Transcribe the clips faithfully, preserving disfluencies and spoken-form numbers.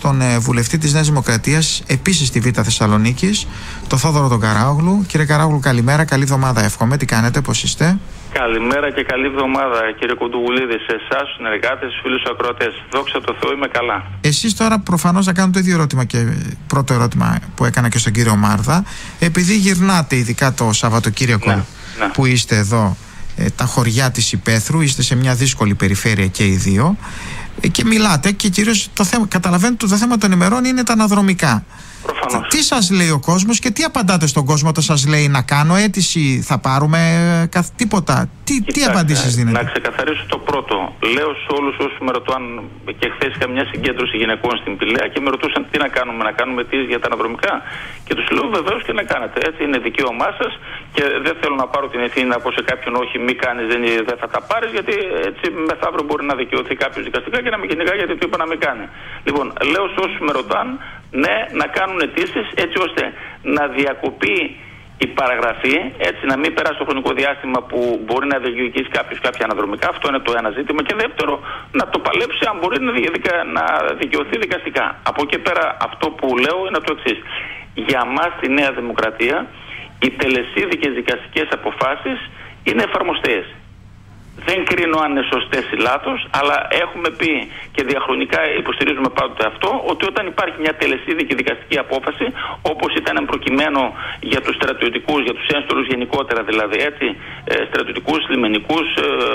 στον ε, βουλευτή της Νέας Δημοκρατίας, επίσης στη Β' Θεσσαλονίκης, τον Θόδωρο τον Καράογλου. Κύριε Καράογλου, καλημέρα, καλή εβδομάδα εύχομαι. Τι κάνετε, πώς είστε? Καλημέρα και καλή εβδομάδα, κύριε Κοντογουλίδη, σε εσάς, στους συνεργάτες, στους φίλους ακροατές. Δόξα τω Θεώ, είμαι καλά. Εσείς τώρα προφανώς θα κάνετε το ίδιο ερώτημα και πρώτο ερώτημα που έκανα και στον κύριο Μάρδα. Επειδή γυρνάτε, ειδικά το Σαββατοκύριακο ναι, ναι. που είστε εδώ, ε, τα χωριά της Υπέθρου, είστε σε μια δύσκολη περιφέρεια και οι δύο, ε, και μιλάτε και κυρίως το θέμα, καταλαβαίνετε ότι το θέμα των ημερών είναι τα αναδρομικά. Προφανώς. Τι σας λέει ο κόσμος και τι απαντάτε στον κόσμο όταν σας λέει να κάνω αίτηση, θα πάρουμε καθ, τίποτα? Τι, Κοιτάξτε, τι απαντήσεις δίνετε? Να ξεκαθαρίσω το πρώτο. Λέω σε όλους όσους με ρωτούν, και χθες είχα μια συγκέντρωση γυναικών στην Πηλαία και με ρωτούσαν τι να κάνουμε, να κάνουμε αιτήσεις για τα αναδρομικά. Και τους λέω βεβαίως και να κάνετε. Έτσι είναι δικαίωμά σας και δεν θέλω να πάρω την ευθύνη να πω σε κάποιον όχι, μη κάνεις, δεν, δεν θα τα πάρεις, γιατί έτσι μεθαύριο μπορεί να δικαιωθεί κάποιος δικαστικά και να μην κυνηγά γιατί του είπα να μην κάνει. Λοιπόν, λέω σε όσους με ρωτάνε, ναι, να κάνουν αιτήσεις έτσι ώστε να διακοπεί η παραγραφή, έτσι να μην περάσει το χρονικό διάστημα που μπορεί να διεκδικήσει κάποιος κάποια αναδρομικά. Αυτό είναι το ένα ζήτημα. Και δεύτερο, να το παλέψει αν μπορεί να, διαδικα... να δικαιωθεί δικαστικά. Από εκεί πέρα, αυτό που λέω είναι το εξής. Για μας στη Νέα Δημοκρατία, οι τελεσίδικες δικαστικές αποφάσεις είναι εφαρμοστές. Δεν κρίνω αν είναι σωστές ή λάθος, αλλά έχουμε πει και διαχρονικά υποστηρίζουμε πάντοτε αυτό, ότι όταν υπάρχει μια τελεσίδικη δικαστική απόφαση, όπως ήταν προκειμένο για τους στρατιωτικούς, για τους ένστολους γενικότερα δηλαδή, έτσι, στρατιωτικούς, λιμενικούς,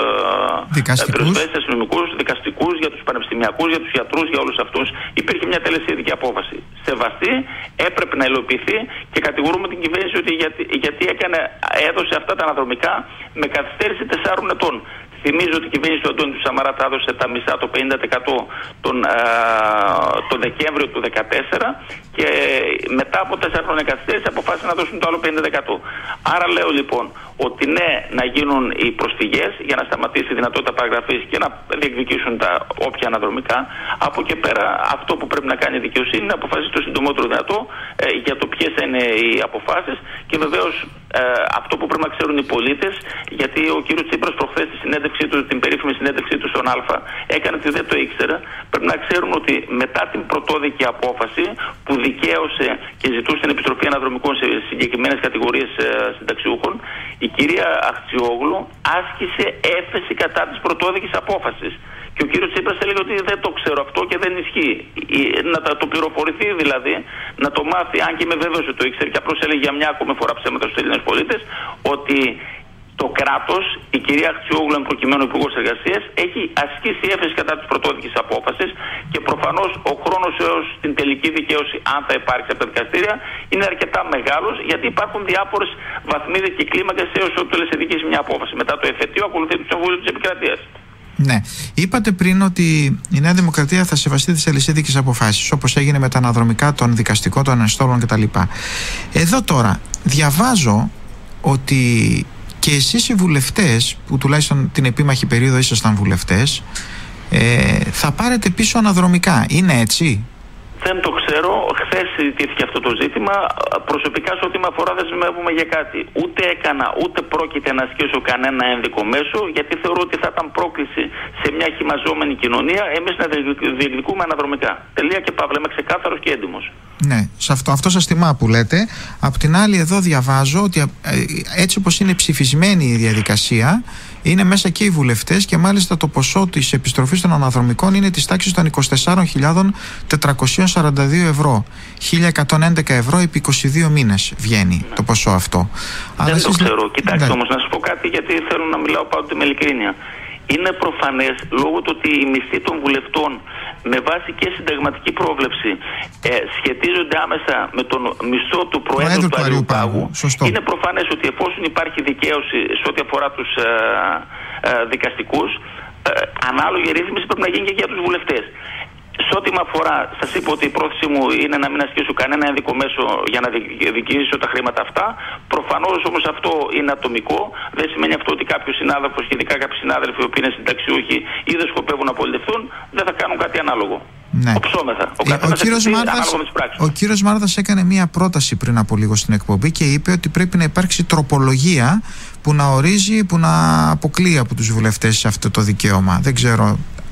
πυροσβέστες, αστυνομικούς, δικαστικούς, για τους πανεπιστημιακούς, για τους γιατρούς, για όλους αυτούς, υπήρχε μια τελεσίδικη απόφαση. Σεβαστή, έπρεπε να υλοποιηθεί και κατηγορούμε την κυβέρνηση ότι γιατί, γιατί έκανε, έδωσε αυτά τα αναδρομικά με καθυστέρηση τεσσάρων ετών. Θυμίζω ότι η κυβέρνηση του Αντώνη του Σαμαρά τα έδωσε τα μισά, το πενήντα τοις εκατό τον, α, τον Δεκέμβριο του δύο χιλιάδες δεκατέσσερα και μετά από τέσσερα χρόνια καθυστέρηση αποφάσισαν να δώσουν το άλλο πενήντα τοις εκατό. Άρα λέω λοιπόν ότι ναι, να γίνουν οι προσφυγές για να σταματήσει η δυνατότητα παραγραφής και να διεκδικήσουν τα όποια αναδρομικά. Από εκεί πέρα αυτό που πρέπει να κάνει η δικαιοσύνη είναι να αποφασίσει το συντομότερο δυνατό ε, για το ποιες είναι οι αποφάσεις και βεβαίως ε, αυτό που πρέπει να ξέρουν οι πολίτες, γιατί ο κ. Τσίπρας προχθές στη συνέντευξή του, την περίφημη συνέντευξή του στον Α, έκανε ότι δεν το ήξερα. Πρέπει να ξέρουν ότι μετά την πρωτόδικη απόφαση που δικαίωσε και ζητούσε την επιστροφή αναδρομικών σε συγκεκριμένες κατηγορίες ε, συνταξιούχων, η κυρία Αχτσιόγλου άσκησε έφεση κατά της πρωτόδικης απόφασης. Και ο κύριος Τσίπρας έλεγε ότι δεν το ξέρω αυτό και δεν ισχύει. Να το πληροφορηθεί δηλαδή, να το μάθει, αν και είμαι βέβαιος ότι το ήξερε και απλώς έλεγε για μια ακόμη φορά ψέματα στους Έλληνες πολίτες, ότι το κράτος, η κυρία Αχτσιόγλου, εν προκειμένου Υπουργός Εργασίας, έχει ασκήσει έφεση κατά της πρωτόδικης απόφασης και προφανώς ο χρόνος έως την τελική δικαίωση, αν θα υπάρξει από τα δικαστήρια, είναι αρκετά μεγάλος, γιατί υπάρχουν διάφορες βαθμίδες και κλίμακες έως ότου τελεσιδικήσει μια απόφαση. Μετά το εφετείο ακολουθεί το Συμβούλιο της Επικρατείας. Ναι. Είπατε πριν ότι η Νέα Δημοκρατία θα σεβαστεί τις τελεσίδικες αποφάσεις, όπως έγινε με τα αναδρομικά των δικαστικών, των ενστόλων κτλ. Εδώ τώρα διαβάζω ότι και εσείς οι βουλευτές, που τουλάχιστον την επίμαχη περίοδο ήσασταν βουλευτές, ε, θα πάρετε πίσω αναδρομικά. Είναι έτσι? Δεν το ξέρω. Χθες συζητήθηκε αυτό το ζήτημα. Προσωπικά, σε ό,τι με αφορά, δεν δεσμεύομαι για κάτι. Ούτε έκανα, ούτε πρόκειται να ασκήσω κανένα ένδικο μέσο, γιατί θεωρώ ότι θα ήταν πρόκληση σε μια χυμαζόμενη κοινωνία εμείς να διεκδικούμε αναδρομικά. Τελεία και παύλα. Είμαι ξεκάθαρος και έντιμος. Ναι, σε αυτό, αυτό σας τιμά που λέτε. Απ' την άλλη, εδώ διαβάζω ότι έτσι όπως είναι ψηφισμένη η διαδικασία, είναι μέσα και οι βουλευτές και μάλιστα το ποσό της επιστροφής των αναδρομικών είναι της τάξης των είκοσι τέσσερις χιλιάδες τετρακόσια σαράντα δύο ευρώ. χίλια εκατόν έντεκα ευρώ επί είκοσι δύο μήνες βγαίνει ναι. το ποσό αυτό. Δεν Αλλά το εσείς... ξέρω. Κοιτάξτε ναι. όμως, να σας πω κάτι, γιατί θέλω να μιλάω πάντοτε με ειλικρίνεια. Είναι προφανές, λόγω του ότι οι μισθοί των βουλευτών με βάση και συνταγματική πρόβλεψη ε, σχετίζονται άμεσα με τον μισθό του Προέδρου του Αριουπάγου. Είναι προφανές ότι εφόσον υπάρχει δικαίωση σε ό,τι αφορά τους ε, ε, δικαστικούς, ε, ανάλογη ρύθμιση πρέπει να γίνει και για τους βουλευτές. Σε ό,τι με αφορά, σας είπα ότι η πρόθεση μου είναι να μην ασκήσω κανένα ένδικο μέσο για να διοικήσω τα χρήματα αυτά. Προφανώς όμως αυτό είναι ατομικό. Δεν σημαίνει αυτό ότι κάποιος συνάδελφος, και ειδικά κάποιοι συνάδελφοι που είναι συνταξιούχοι ή δεν σκοπεύουν να πολιτευτούν, δεν θα κάνουν κάτι ανάλογο. Ναι. Οψόμεθα. Ο, ε, ο, κύριος Μάρδας, ο κύριος Μάρδας έκανε μία πρόταση πριν από λίγο στην εκπομπή και είπε ότι πρέπει να υπάρξει τροπολογία που να ορίζει, που να αποκλείει από τους βουλευτές αυτό το δικαίωμα. Δεν ξέρω.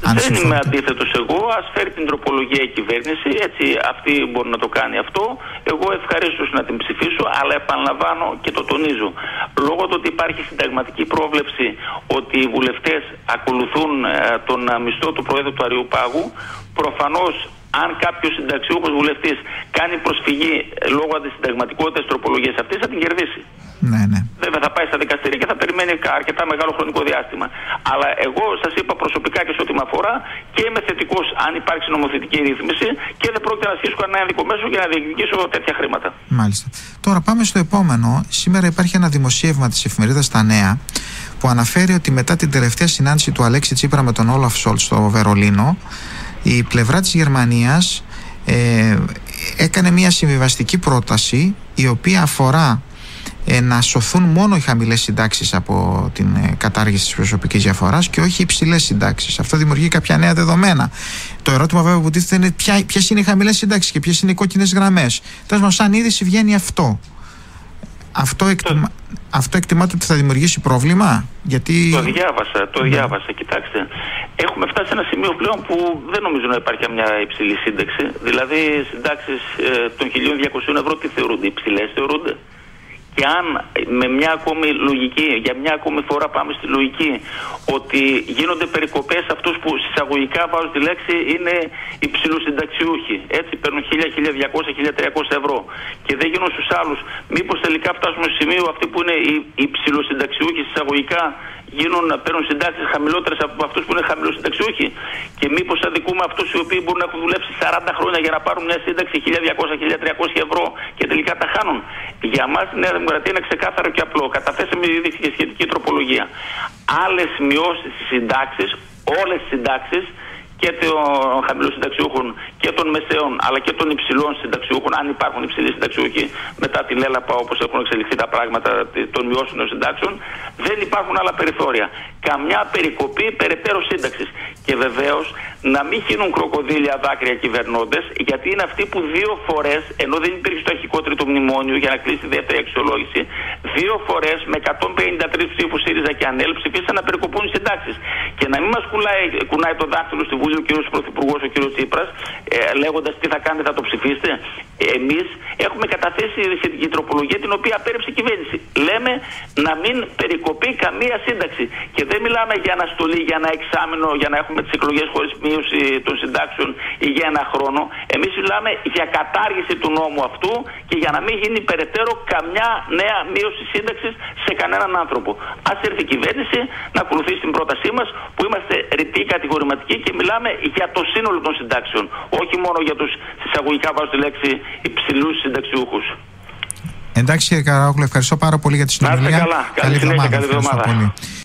Δεν είμαι αντίθετος εγώ, ας φέρει την τροπολογία η κυβέρνηση, έτσι αυτή μπορεί να το κάνει αυτό. Εγώ ευχαρίστως να την ψηφίσω, αλλά επαναλαμβάνω και το τονίζω. Λόγω του ότι υπάρχει συνταγματική πρόβλεψη ότι οι βουλευτές ακολουθούν ε, τον μισθό του Προέδρου του Αριοπάγου, προφανώς αν κάποιος συνταξιούχος βουλευτής κάνει προσφυγή λόγω αντισυνταγματικότητας της τροπολογίας αυτής, θα την κερδίσει. Ναι, ναι. Βέβαια θα πάει στα δικαστήρια και θα περιμένει αρκετά μεγάλο χρονικό διάστημα. Αλλά εγώ σας είπα προσωπικά και σε ό,τι με αφορά και είμαι θετικός αν υπάρξει νομοθετική ρύθμιση και δεν πρόκειται να ασχίσω κανένα ένδικο μέσο για να διεκδικήσω τέτοια χρήματα. Μάλιστα. Τώρα πάμε στο επόμενο. Σήμερα υπάρχει ένα δημοσίευμα της εφημερίδας Τα Νέα που αναφέρει ότι μετά την τελευταία συνάντηση του Αλέξη Τσίπρα με τον Όλαφ Σόλτς στο Βερολίνο, η πλευρά της Γερμανίας ε, έκανε μια συμβιβαστική πρόταση η οποία αφορά ε, να σωθούν μόνο οι χαμηλές συντάξεις από την ε, κατάργηση της προσωπικής διαφοράς και όχι οι υψηλές συντάξεις. Αυτό δημιουργεί κάποια νέα δεδομένα. Το ερώτημα βέβαια που τίθεται είναι ποια, ποιες είναι οι χαμηλές συντάξεις και ποιες είναι οι κόκκινες γραμμές. Τέλος πάντων, σαν είδηση βγαίνει αυτό. Αυτό, εκτιμα... αυτό εκτιμάται ότι θα δημιουργήσει πρόβλημα, γιατί... Το διάβασα, το διάβασα. Κοιτάξτε, έχουμε φτάσει σε ένα σημείο πλέον που δεν νομίζω να υπάρχει μια υψηλή σύνταξη. Δηλαδή, συντάξεις ε, των χίλια διακόσια ευρώ τι θεωρούνται, υψηλές θεωρούνται. Και αν με μια ακόμη λογική, για μια ακόμη φορά πάμε στη λογική ότι γίνονται περικοπές σε αυτούς που συσσαγωγικά βάζω τη λέξη είναι υψηλοσυνταξιούχοι. Έτσι παίρνουν χίλια, χίλια διακόσια, χίλια τριακόσια ευρώ και δεν γίνουν στους άλλους. Μήπως τελικά φτάσουμε στο σημείο αυτοί που είναι οι υψηλοσυνταξιούχοι συσσαγωγικά γίνουν να παίρνουν συντάξεις χαμηλότερες από αυτούς που είναι χαμηλοσυνταξιούχοι. Και μήπως αδικούμε αυτούς οι οποίοι μπορούν να έχουν δουλέψει σαράντα χρόνια για να πάρουν μια σύνταξη χίλια διακόσια, χίλια τριακόσια ευρώ και τελικά τα χάνουν. Για μας η Νέα Δημοκρατία είναι ξεκάθαρο και απλό. Καταθέσαμε ήδη και σχετική τροπολογία. Άλλες μειώσεις στις συντάξεις, όλες τις συντάξεις και των χαμηλοσυνταξιούχων και των μεσαίων αλλά και των υψηλών συνταξιούχων, αν υπάρχουν υψηλοί συνταξιούχοι μετά τη λέλαπα όπως έχουν εξελιχθεί τα πράγματα των μειώσεων των συντάξεων, δεν υπάρχουν άλλα περιθώρια. Καμιά περικοπή περαιτέρω σύνταξης. Και βεβαίως να μην χύνουν κροκοδίλια δάκρυα κυβερνώντες, γιατί είναι αυτοί που δύο φορές, ενώ δεν υπήρχε στο αρχικό τρίτο μνημόνιο για να κλείσει τη δεύτερη αξιολόγηση, δύο φορές με εκατόν πενήντα τρεις ψήφους ΣΥΡΙΖΑ και ΑΝΕΛ ψηφίσαν να περικοπούν οι συντάξεις. Και να μην μας κουνάει, κουνάει το δάχτυλο στη Βουλή ο κ. Πρωθυπουργός, ο κ. Τσίπρας, ε, λέγοντας τι θα κάνετε, θα το ψηφίσετε. Εμείς έχουμε καταθέσει σχετική τροπολογία την οποία απέρριψε η κυβέρνηση. Λέμε να μην περικοπεί καμία σύνταξη. Και δεν μιλάμε για αναστολή, για ένα εξάμηνο, για να έχουμε τις εκλογές χωρίς μείωση των συντάξεων ή για ένα χρόνο. Εμείς μιλάμε για κατάργηση του νόμου αυτού και για να μην γίνει περαιτέρω καμιά νέα μείωση σύνταξης σε κανέναν άνθρωπο. Ας έρθει η κυβέρνηση να ακολουθήσει την πρότασή μας που είμαστε ρητοί, κατηγορηματικοί και μιλάμε για το σύνολο των συντάξεων. Όχι μόνο για τους συσσαγωγικά βάζω τη λέξη υψηλούς συνταξιούχους. Εντάξει κύριε Καραόγλου, ευχαριστώ πάρα πολύ για τη συνομιλία. Να είστε καλά. Καλή συνέχεια, καλή εβδομάδα.